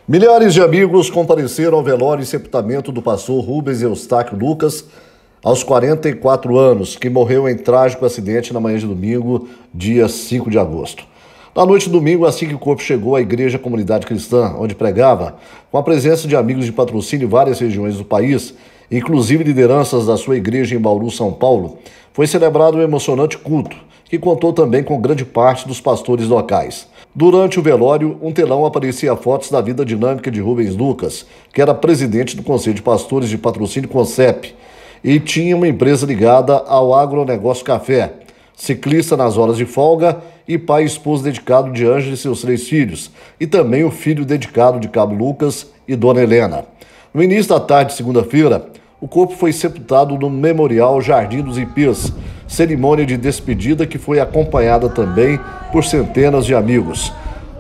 Milhares de amigos compareceram ao velório e sepultamento do pastor Rubens Eustáquio Lucas, aos 44 anos, que morreu em trágico acidente na manhã de domingo, dia 5 de agosto. Na noite de domingo, assim que o corpo chegou à Igreja Comunidade Cristã, onde pregava, com a presença de amigos de patrocínio em várias regiões do país, inclusive lideranças da sua igreja em Bauru, São Paulo, foi celebrado um emocionante culto, que contou também com grande parte dos pastores locais. Durante o velório, um telão aparecia fotos da vida dinâmica de Rubens Lucas, que era presidente do Conselho de Pastores de Patrocínio CONCEP, e tinha uma empresa ligada ao agronegócio café, ciclista nas horas de folga e pai e esposo dedicado de Ângela e seus 3 filhos, e também o filho dedicado de Cabo Lucas e Dona Helena. No início da tarde de segunda-feira, o corpo foi sepultado no Memorial Jardim dos Ipês, cerimônia de despedida que foi acompanhada também por centenas de amigos.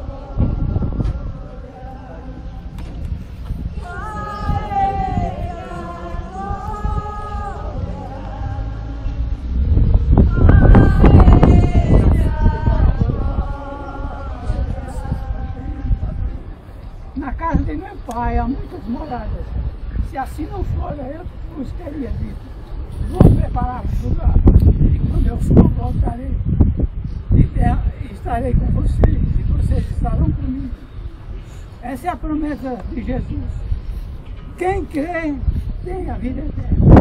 Na casa de meu pai há muitas moradas. Se assim não for, eu vos teria dito. Vou preparar o lugar. Quando eu for, voltarei. E estarei com vocês. E vocês estarão comigo. Essa é a promessa de Jesus. Quem crê tem a vida eterna.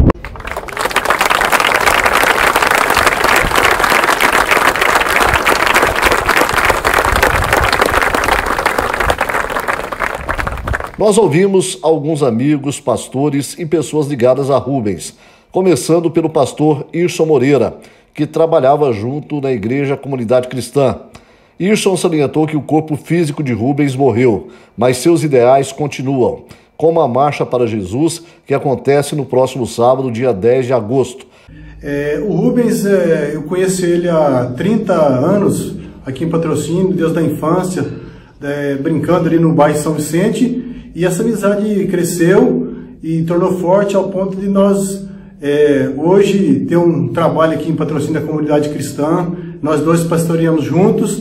Nós ouvimos alguns amigos, pastores e pessoas ligadas a Rubens, começando pelo pastor Irson Moreira, que trabalhava junto na Igreja Comunidade Cristã. Irson salientou que o corpo físico de Rubens morreu, mas seus ideais continuam, como a Marcha para Jesus, que acontece no próximo sábado, dia 10 de agosto. O Rubens, eu conheço ele há 30 anos, aqui em Patrocínio, desde a infância, brincando ali no bairro São Vicente. E essa amizade cresceu e tornou forte ao ponto de nós hoje ter um trabalho aqui em Patrocínio da Comunidade Cristã. Nós dois pastoreamos juntos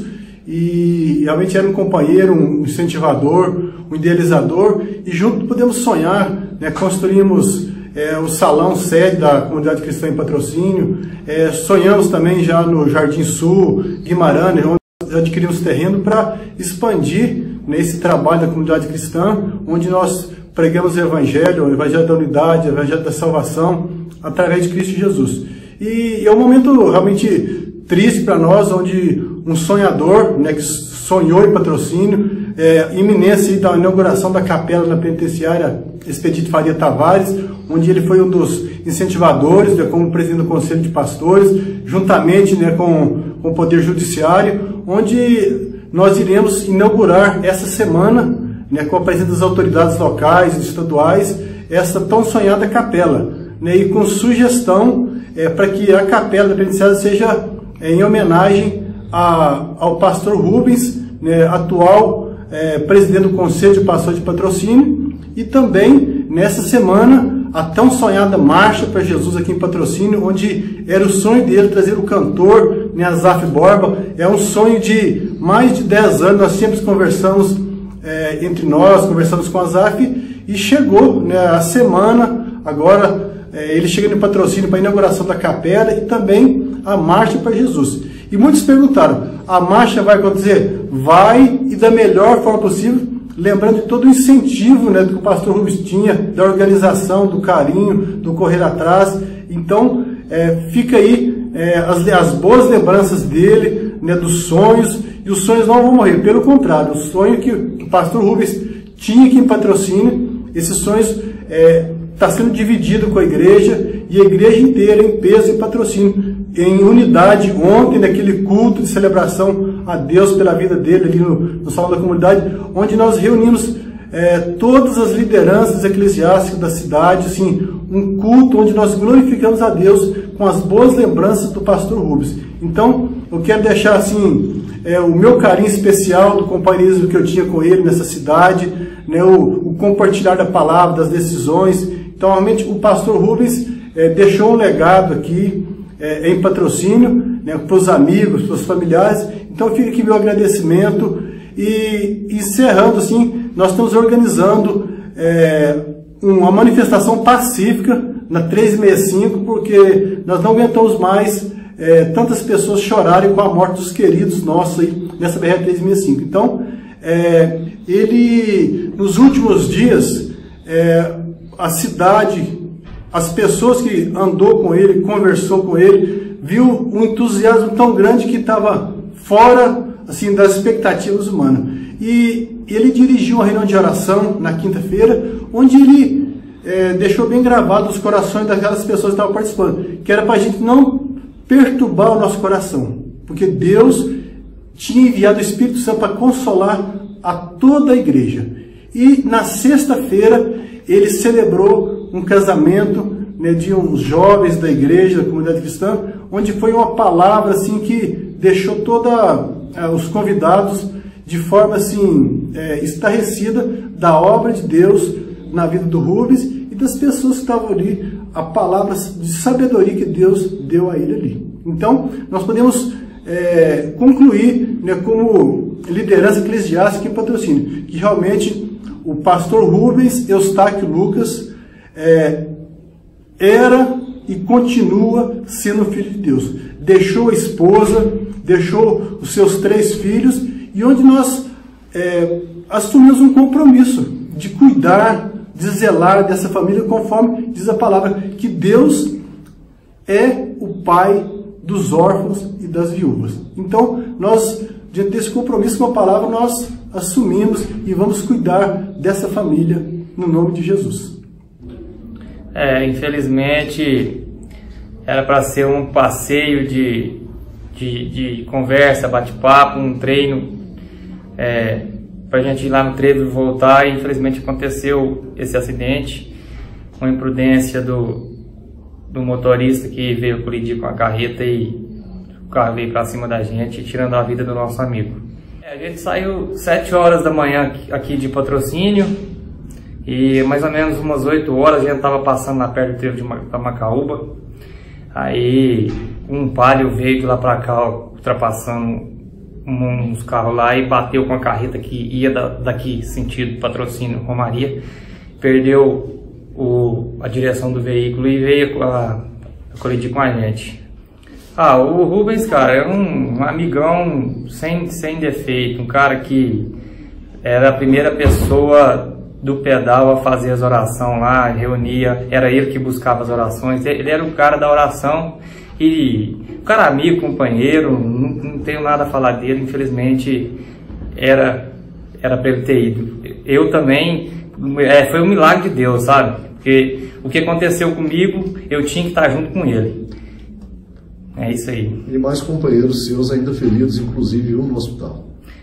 e realmente era um companheiro, um incentivador, um idealizador, e juntos podemos sonhar, né? Construímos o salão sede da Comunidade Cristã em Patrocínio, sonhamos também já no Jardim Sul, Guimarães, onde adquirimos terreno para expandir nesse trabalho da Comunidade Cristã, onde nós pregamos o Evangelho da unidade, o Evangelho da salvação, através de Cristo Jesus. E é um momento realmente triste para nós, onde um sonhador, né, que sonhou em Patrocínio, iminência da inauguração da capela na penitenciária Expedito Faria Tavares, onde ele foi um dos incentivadores, né, como presidente do Conselho de Pastores, juntamente, né, com o Poder Judiciário, onde nós iremos inaugurar essa semana, né, com a presença das autoridades locais e estaduais, essa tão sonhada capela, né, e com sugestão para que a capela da penitenciária seja em homenagem ao pastor Rubens, né, atual presidente do Conselho de Pastores de Patrocínio, e também nessa semana a tão sonhada Marcha para Jesus aqui em Patrocínio, onde era o sonho dele trazer o cantor, né, Azaf Borba. É um sonho de mais de 10 anos, nós sempre conversamos entre nós, conversamos com a Azaf, e chegou, né, a semana, agora ele chega no Patrocínio para a inauguração da capela e também a Marcha para Jesus. E muitos perguntaram, a marcha vai acontecer? Vai, e da melhor forma possível, lembrando de todo o incentivo, né, que o pastor Rubens tinha, da organização, do carinho, do correr atrás. Então, fica aí as boas lembranças dele, né, dos sonhos, e os sonhos não vão morrer, pelo contrário, o sonho que o pastor Rubens tinha aqui em Patrocínio, esses sonhos está sendo dividido com a igreja, e a igreja inteira em peso e patrocínio, em unidade. Ontem, naquele culto de celebração a Deus pela vida dele ali no Salão da Comunidade, onde nós reunimos todas as lideranças eclesiásticas da cidade, assim, um culto onde nós glorificamos a Deus com as boas lembranças do pastor Rubens. Então, eu quero deixar assim o meu carinho especial do companheirismo que eu tinha com ele nessa cidade, né, o compartilhar da palavra, das decisões. Então, realmente, o pastor Rubens deixou um legado aqui em Patrocínio, né, para os amigos, para os familiares. Então fica aqui meu agradecimento E encerrando assim, nós estamos organizando uma manifestação pacífica na 365, porque nós não aguentamos mais tantas pessoas chorarem com a morte dos queridos nossos aí nessa BR-365. Então, ele, nos últimos dias, a cidade, as pessoas que andou com ele, conversou com ele, viu um entusiasmo tão grande que estava fora assim, das expectativas humanas. E ele dirigiu uma reunião de oração na quinta-feira, onde ele deixou bem gravado os corações daquelas pessoas que estavam participando, que era para a gente não perturbar o nosso coração, porque Deus tinha enviado o Espírito Santo para consolar a toda a igreja. E na sexta-feira ele celebrou um casamento, né, de uns jovens da igreja, da comunidade cristã, onde foi uma palavra assim que deixou todos os convidados de forma assim estarrecida da obra de Deus na vida do Rubens e das pessoas que estavam ali, a palavra de sabedoria que Deus deu a ele ali. Então, nós podemos concluir, né, como liderança eclesiástica em Patrocínio, que realmente o pastor Rubens Eustáquio Lucas era e continua sendo filho de Deus. Deixou a esposa, deixou os seus 3 filhos, e onde nós assumimos um compromisso de cuidar, de zelar dessa família, conforme diz a palavra, que Deus é o pai dos órfãos e das viúvas. Então, nós, diante desse compromisso com a palavra, nós assumimos e vamos cuidar dessa família no nome de Jesus. Infelizmente, era para ser um passeio de conversa, bate-papo, um treino, para a gente ir lá no trevo e voltar, e infelizmente aconteceu esse acidente, uma imprudência do motorista que veio colidir com a carreta e o carro veio para cima da gente, tirando a vida do nosso amigo. A gente saiu 7 horas da manhã aqui de Patrocínio, e mais ou menos umas 8 horas a gente estava passando lá perto do trevo de Macaúba. Aí um palio veio de lá para cá, ultrapassando uns carros lá, e bateu com a carreta que ia daqui sentido Patrocínio Romaria, perdeu a direção do veículo e veio a colidir com a gente. O Rubens, cara, é um amigão sem defeito, um cara que era a primeira pessoa do pedal a fazer as orações lá, reunia, era ele que buscava as orações, ele era o cara da oração, e o cara amigo, companheiro, não tenho nada a falar dele, infelizmente era para ele ter ido. Eu também, foi um milagre de Deus, sabe? Porque o que aconteceu comigo, eu tinha que estar junto com ele. É isso aí. E mais companheiros seus ainda feridos, inclusive um no hospital.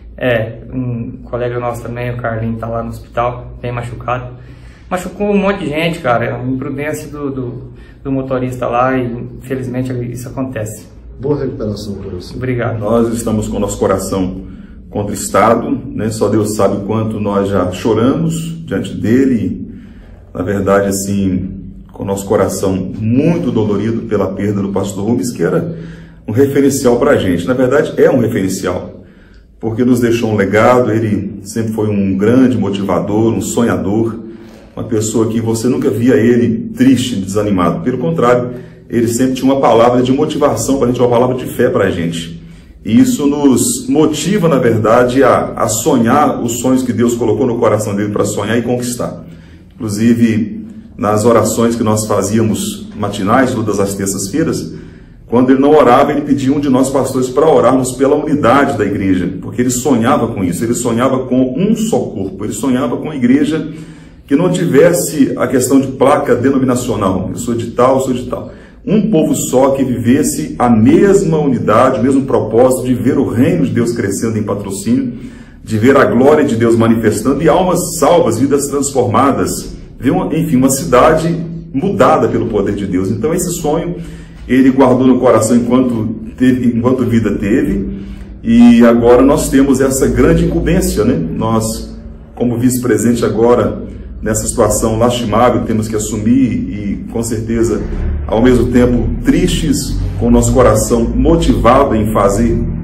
Um colega nosso também, o Carlinho, tá lá no hospital, bem machucado. Machucou um monte de gente, cara. É uma imprudência do motorista lá, e infelizmente isso acontece. Boa recuperação para você. Obrigado. Nós estamos com o nosso coração contristado, né? Só Deus sabe o quanto nós já choramos diante dele. Na verdade, assim, com o nosso coração muito dolorido pela perda do pastor Rubens, que era um referencial para a gente. Na verdade, é um referencial, porque nos deixou um legado. Ele sempre foi um grande motivador, um sonhador, uma pessoa que você nunca via ele triste, desanimado. Pelo contrário, ele sempre tinha uma palavra de motivação para a gente, uma palavra de fé para a gente. E isso nos motiva, na verdade, a sonhar os sonhos que Deus colocou no coração dele para sonhar e conquistar. Inclusive, nas orações que nós fazíamos matinais, todas as terças-feiras, quando ele não orava, ele pedia um de nós pastores para orarmos pela unidade da igreja, porque ele sonhava com isso, ele sonhava com um só corpo, ele sonhava com a igreja que não tivesse a questão de placa denominacional, eu sou de tal, eu sou de tal. Um povo só que vivesse a mesma unidade, o mesmo propósito de ver o reino de Deus crescendo em Patrocínio, de ver a glória de Deus manifestando e almas salvas, vidas transformadas, ver uma cidade mudada pelo poder de Deus. Então esse sonho ele guardou no coração enquanto vida teve, e agora nós temos essa grande incumbência, né? Nós, como vice-presidente agora, nessa situação lastimável, temos que assumir e, com certeza, ao mesmo tempo tristes, com o nosso coração motivado em fazer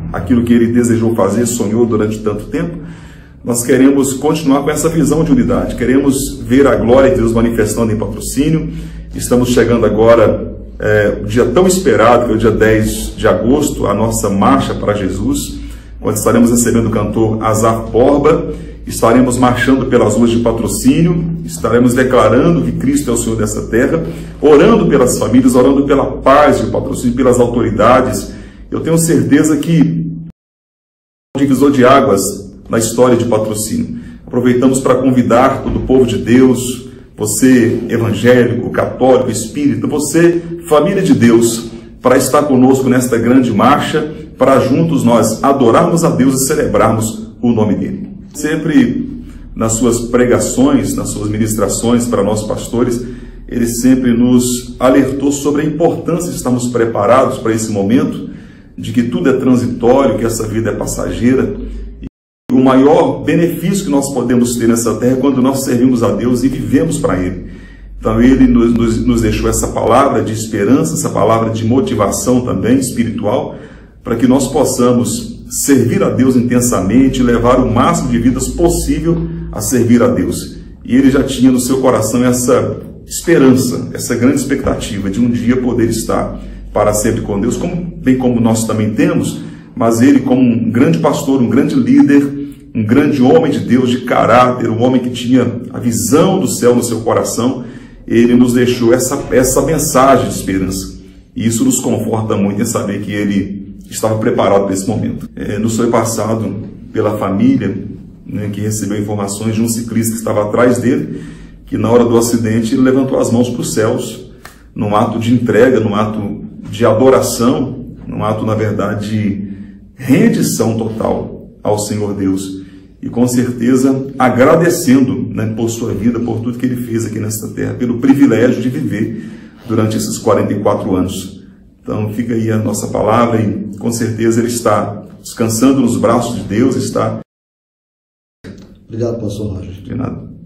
aquilo que ele desejou fazer, sonhou durante tanto tempo. Nós queremos continuar com essa visão de unidade, queremos ver a glória de Deus manifestando em Patrocínio. Estamos chegando agora, o dia tão esperado, que é o dia 10 de agosto, a nossa Marcha para Jesus, onde estaremos recebendo o cantor Azar Borba, estaremos marchando pelas ruas de Patrocínio, estaremos declarando que Cristo é o Senhor dessa terra, orando pelas famílias, orando pela paz de Patrocínio, pelas autoridades. Eu tenho certeza que é um divisor de águas na história de Patrocínio. Aproveitamos para convidar todo o povo de Deus, você evangélico, católico, espírita, você família de Deus, para estar conosco nesta grande marcha, para juntos nós adorarmos a Deus e celebrarmos o nome dele. Sempre nas suas pregações, nas suas ministrações para nós pastores, ele sempre nos alertou sobre a importância de estarmos preparados para esse momento, de que tudo é transitório, que essa vida é passageira. E o maior benefício que nós podemos ter nessa terra é quando nós servimos a Deus e vivemos para Ele. Então ele nos deixou essa palavra de esperança, essa palavra de motivação também espiritual, para que nós possamos servir a Deus intensamente, levar o máximo de vidas possível a servir a Deus. E ele já tinha no seu coração essa esperança, essa grande expectativa de um dia poder estar para sempre com Deus, bem como nós também temos, mas ele, como um grande pastor, um grande líder, um grande homem de Deus, de caráter, um homem que tinha a visão do céu no seu coração, ele nos deixou essa mensagem de esperança. E isso nos conforta muito em saber que ele estava preparado para esse momento. Nos foi passado pela família, né, que recebeu informações de um ciclista que estava atrás dele, que na hora do acidente ele levantou as mãos para os céus, num ato de entrega, num ato de adoração, num ato, na verdade, de rendição total ao Senhor Deus. E com certeza agradecendo, né, por sua vida, por tudo que ele fez aqui nesta terra, pelo privilégio de viver durante esses 44 anos. Então fica aí a nossa palavra e com certeza ele está descansando nos braços de Deus, está... Obrigado, pastor Roger. De nada.